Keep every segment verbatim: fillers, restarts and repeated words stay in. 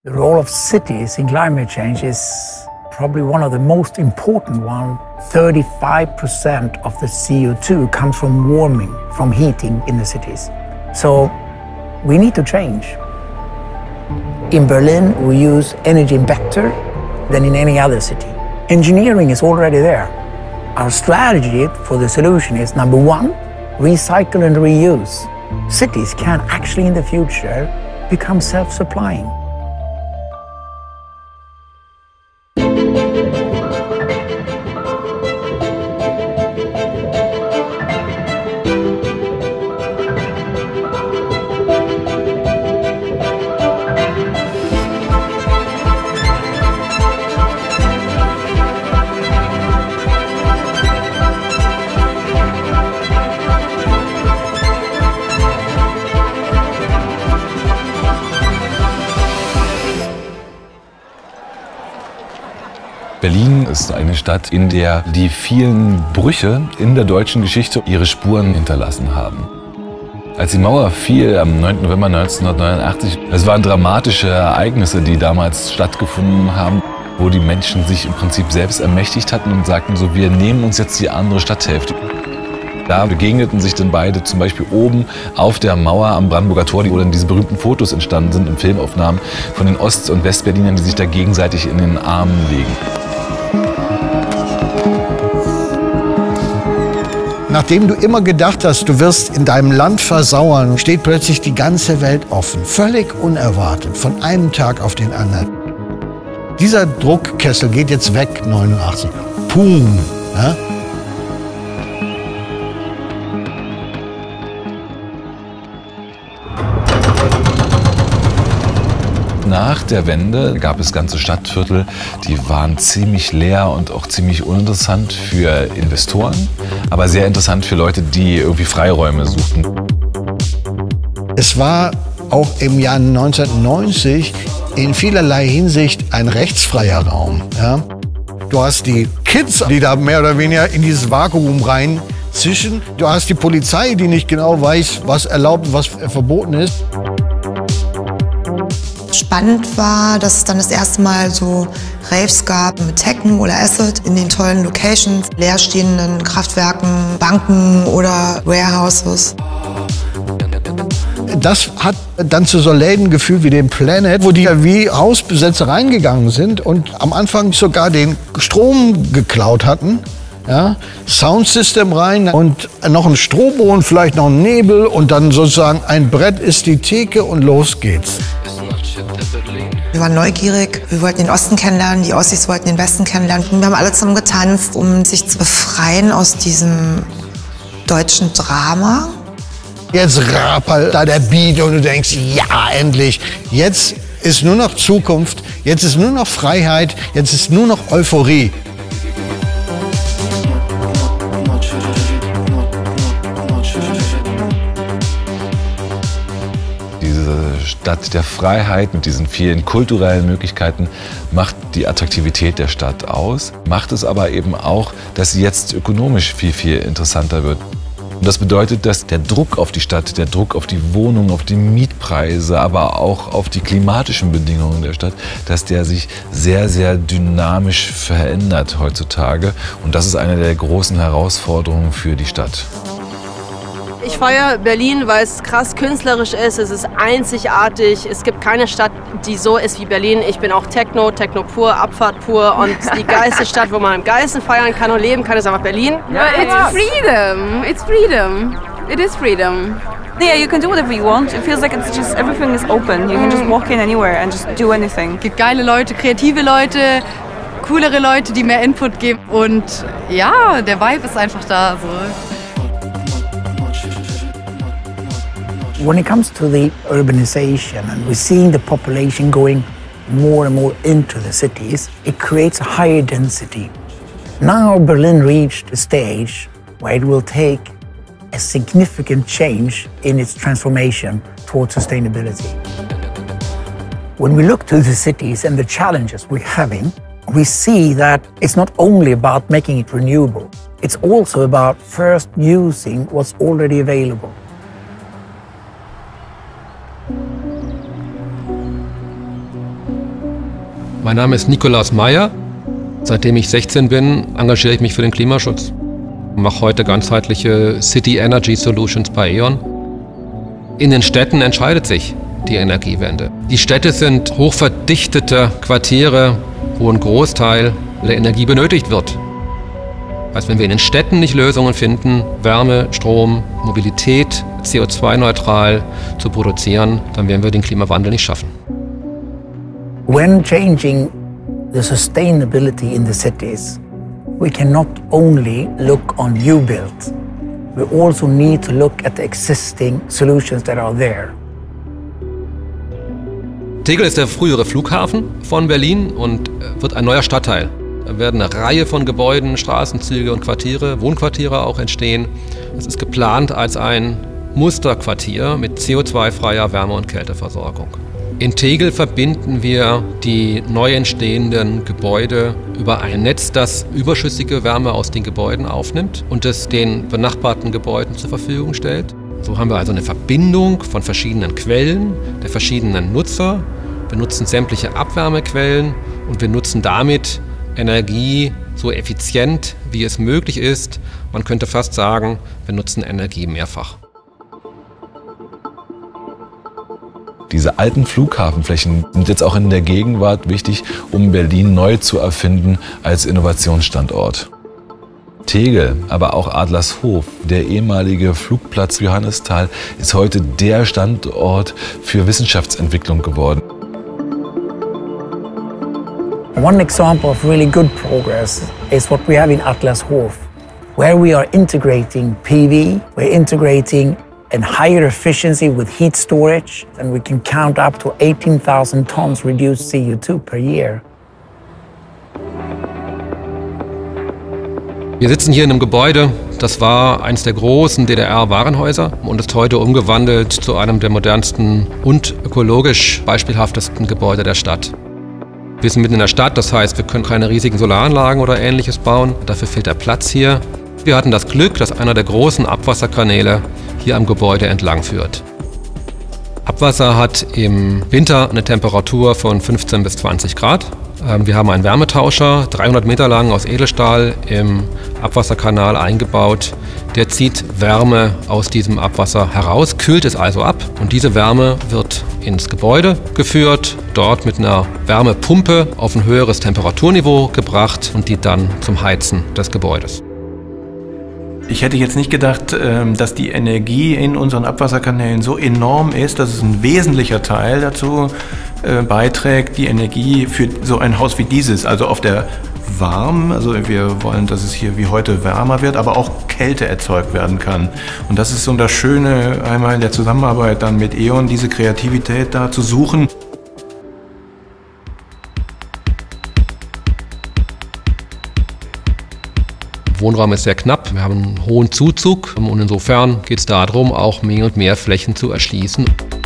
The role of cities in climate change is probably one of the most important ones. thirty-five percent of the C O two comes from warming, from heating in the cities. So we need to change. In Berlin, we use energy better than in any other city. Engineering is already there. Our strategy for the solution is, number one, recycle and reuse. Cities can actually, in the future, become self-supplying. Berlin ist eine Stadt, in der die vielen Brüche in der deutschen Geschichte ihre Spuren hinterlassen haben. Als die Mauer fiel am neunten November neunzehnhundertneunundachtzig, es waren dramatische Ereignisse, die damals stattgefunden haben, wo die Menschen sich im Prinzip selbst ermächtigt hatten und sagten so, wir nehmen uns jetzt die andere Stadthälfte. Da begegneten sich dann beide zum Beispiel oben auf der Mauer am Brandenburger Tor, wo dann diese berühmten Fotos entstanden sind, in Filmaufnahmen von den Ost- und Westberlinern, die sich da gegenseitig in den Armen legen. Nachdem du immer gedacht hast, du wirst in deinem Land versauern, steht plötzlich die ganze Welt offen. Völlig unerwartet, von einem Tag auf den anderen. Dieser Druckkessel geht jetzt weg, neunundachtzig. Pum! Ja? Nach der Wende gab es ganze Stadtviertel, die waren ziemlich leer und auch ziemlich uninteressant für Investoren, aber sehr interessant für Leute, die irgendwie Freiräume suchten. Es war auch im Jahr neunzehnhundertneunzig in vielerlei Hinsicht ein rechtsfreier Raum. Ja? Du hast die Kids, die da mehr oder weniger in dieses Vakuum reinzischen. Du hast die Polizei, die nicht genau weiß, was erlaubt und was verboten ist. Spannend war, dass es dann das erste Mal so Raves gab mit Techno oder Acid in den tollen Locations, leerstehenden Kraftwerken, Banken oder Warehouses. Das hat dann zu so Läden geführt wie dem Planet, wo die wie Hausbesetzer reingegangen sind und am Anfang sogar den Strom geklaut hatten. Ja, Soundsystem rein und noch ein Strobo und vielleicht noch ein Nebel und dann sozusagen ein Brett ist die Theke und los geht's. Wir waren neugierig, wir wollten den Osten kennenlernen, die Ossis wollten den Westen kennenlernen. Wir haben alle zusammen getanzt, um sich zu befreien aus diesem deutschen Drama. Jetzt rapert da der Beat und du denkst, ja, endlich. Jetzt ist nur noch Zukunft, jetzt ist nur noch Freiheit, jetzt ist nur noch Euphorie. Stadt der Freiheit mit diesen vielen kulturellen Möglichkeiten macht die Attraktivität der Stadt aus, macht es aber eben auch, dass sie jetzt ökonomisch viel, viel interessanter wird. Und das bedeutet, dass der Druck auf die Stadt, der Druck auf die Wohnungen, auf die Mietpreise, aber auch auf die klimatischen Bedingungen der Stadt, dass der sich sehr, sehr dynamisch verändert heutzutage. Und das ist eine der großen Herausforderungen für die Stadt. Ich feiere Berlin, weil es krass künstlerisch ist, es ist einzigartig, es gibt keine Stadt, die so ist wie Berlin. Ich bin auch Techno, Techno pur, Abfahrt pur und die geilste Stadt, wo man am geilsten feiern kann und leben kann, ist einfach Berlin. Yeah, it's freedom, it's freedom, it is freedom. Yeah, you can do whatever you want. It feels like it's just, everything is open. You can just walk in anywhere and just do anything. Es gibt geile Leute, kreative Leute, coolere Leute, die mehr Input geben und ja, der Vibe ist einfach da. So. When it comes to the urbanization and we're seeing the population going more and more into the cities, it creates a higher density. Now Berlin reached a stage where it will take a significant change in its transformation towards sustainability. When we look to the cities and the challenges we're having, we see that it's not only about making it renewable, it's also about first using what's already available. Mein Name ist Nikolaus Meyer. Seitdem ich sechzehn bin, engagiere ich mich für den Klimaschutz. Ich mache heute ganzheitliche City Energy Solutions bei E.ON. In den Städten entscheidet sich die Energiewende. Die Städte sind hochverdichtete Quartiere, wo ein Großteil der Energie benötigt wird. Also wenn wir in den Städten nicht Lösungen finden, Wärme, Strom, Mobilität C O zwei neutral zu produzieren, dann werden wir den Klimawandel nicht schaffen. When changing the sustainability in the cities, we cannot only look on new builds. We also need to look at the existing solutions that are there. Tegel ist der frühere Flughafen von Berlin und wird ein neuer Stadtteil. Da werden eine Reihe von Gebäuden, Straßenzüge und Quartiere, Wohnquartiere auch entstehen. Es ist geplant als ein Musterquartier mit C O zwei freier Wärme- und Kälteversorgung. In Tegel verbinden wir die neu entstehenden Gebäude über ein Netz, das überschüssige Wärme aus den Gebäuden aufnimmt und es den benachbarten Gebäuden zur Verfügung stellt. So haben wir also eine Verbindung von verschiedenen Quellen, der verschiedenen Nutzer. Wir nutzen sämtliche Abwärmequellen und wir nutzen damit Energie so effizient, wie es möglich ist. Man könnte fast sagen, wir nutzen Energie mehrfach. Diese alten Flughafenflächen sind jetzt auch in der Gegenwart wichtig, um Berlin neu zu erfinden als Innovationsstandort. Tegel, aber auch Adlershof, der ehemalige Flugplatz Johannisthal, ist heute der Standort für Wissenschaftsentwicklung geworden. One example of really good progress is what we have in Adlershof, where we are integrating P V, we're integrating a higher efficiency with heat storage, and we can count up to eighteen thousand tons reduced C O two per year. Wir sitzen hier in einem Gebäude, das war eines der großen D D R-Warenhäuser und ist heute umgewandelt zu einem der modernsten und ökologisch beispielhaftesten Gebäude der Stadt. Wir sind mitten in der Stadt, das heißt, wir können keine riesigen Solaranlagen oder Ähnliches bauen. Dafür fehlt der Platz hier. Wir hatten das Glück, dass einer der großen Abwasserkanäle hier am Gebäude entlang führt. Abwasser hat im Winter eine Temperatur von fünfzehn bis zwanzig Grad. Wir haben einen Wärmetauscher, dreihundert Meter lang aus Edelstahl, im Abwasserkanal eingebaut. Der zieht Wärme aus diesem Abwasser heraus, kühlt es also ab und diese Wärme wird ins Gebäude geführt, dort mit einer Wärmepumpe auf ein höheres Temperaturniveau gebracht und die dann zum Heizen des Gebäudes. Ich hätte jetzt nicht gedacht, dass die Energie in unseren Abwasserkanälen so enorm ist, dass es ein wesentlicher Teil dazu beiträgt, die Energie für so ein Haus wie dieses, also auf der warm, also wir wollen, dass es hier wie heute wärmer wird, aber auch Kälte erzeugt werden kann. Und das ist so das Schöne einmal in der Zusammenarbeit dann mit E.ON, diese Kreativität da zu suchen. Wohnraum ist sehr knapp, wir haben einen hohen Zuzug und insofern geht es darum, auch mehr und mehr Flächen zu erschließen.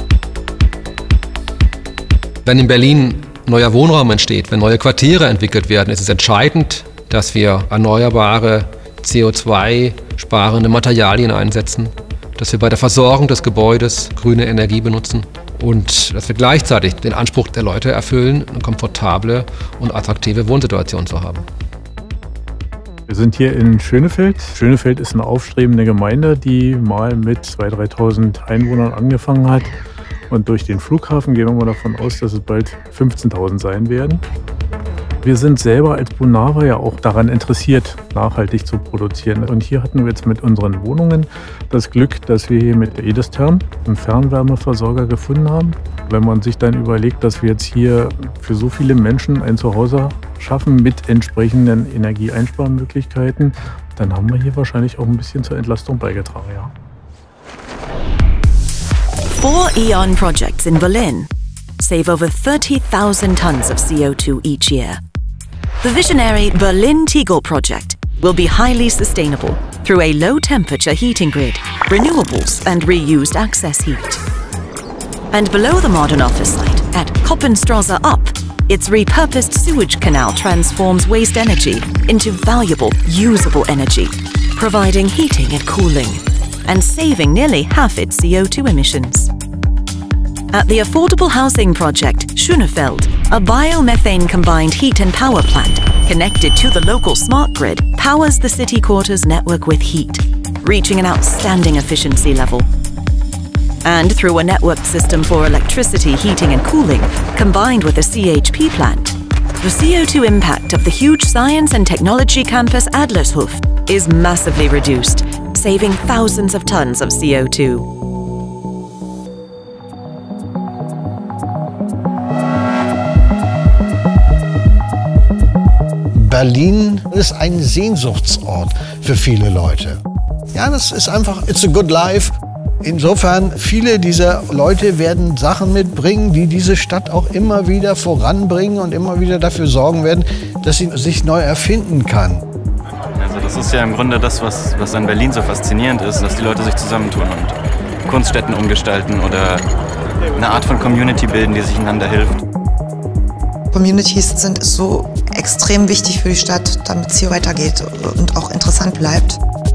Wenn in Berlin neuer Wohnraum entsteht, wenn neue Quartiere entwickelt werden, ist es entscheidend, dass wir erneuerbare, C O zwei sparende Materialien einsetzen, dass wir bei der Versorgung des Gebäudes grüne Energie benutzen und dass wir gleichzeitig den Anspruch der Leute erfüllen, eine komfortable und attraktive Wohnsituation zu haben. Wir sind hier in Schönefeld. Schönefeld ist eine aufstrebende Gemeinde, die mal mit zweitausend, dreitausend Einwohnern angefangen hat. Und durch den Flughafen gehen wir mal davon aus, dass es bald fünfzehntausend sein werden. Wir sind selber als Bonava ja auch daran interessiert, nachhaltig zu produzieren. Und hier hatten wir jetzt mit unseren Wohnungen das Glück, dass wir hier mit der Edestherm einen Fernwärmeversorger gefunden haben. Wenn man sich dann überlegt, dass wir jetzt hier für so viele Menschen ein Zuhause schaffen mit entsprechenden Energieeinsparmöglichkeiten, dann haben wir hier wahrscheinlich auch ein bisschen zur Entlastung beigetragen, ja. Four E.ON projects in Berlin save over thirty thousand tons of C O two each year. The visionary Berlin-Tegel project will be highly sustainable through a low-temperature heating grid, renewables and reused access heat. And below the modern office site at Koppenstrasse Up, its repurposed sewage canal transforms waste energy into valuable, usable energy, providing heating and cooling, and saving nearly half its C O two emissions. At the affordable housing project Schönefeld, a biomethane combined heat and power plant connected to the local smart grid powers the city quarters network with heat, reaching an outstanding efficiency level. And through a networked system for electricity, heating and cooling, combined with a C H P plant, the C O two impact of the huge science and technology campus Adlershof is massively reduced, saving thousands of tons of C O two. Berlin ist ein Sehnsuchtsort für viele Leute. Ja, das ist einfach, it's a good life. Insofern, viele dieser Leute werden Sachen mitbringen, die diese Stadt auch immer wieder voranbringen und immer wieder dafür sorgen werden, dass sie sich neu erfinden kann. Also das ist ja im Grunde das, was, was an Berlin so faszinierend ist, dass die Leute sich zusammentun und Kunststätten umgestalten oder eine Art von Community bilden, die sich einander hilft. Communities sind so extrem wichtig für die Stadt, damit es hier weitergeht und auch interessant bleibt.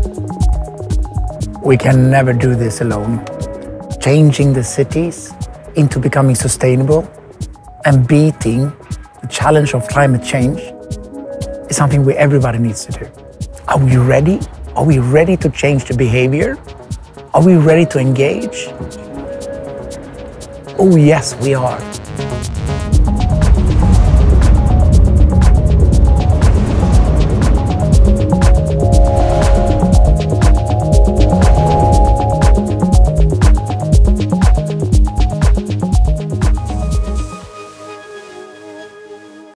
We can never do this alone. Changing the cities into becoming sustainable and beating the challenge of climate change is something we everybody needs to do. Are we ready? Are we ready to change the behavior? Are we ready to engage? Oh yes, we are.